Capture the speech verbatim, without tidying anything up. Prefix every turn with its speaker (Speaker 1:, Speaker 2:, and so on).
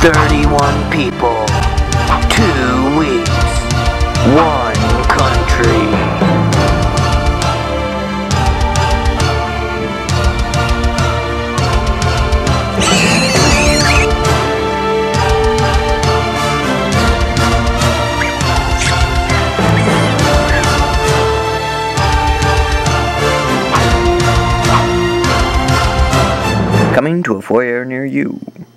Speaker 1: thirty-one people, two weeks, one country. Coming to a foyer near you.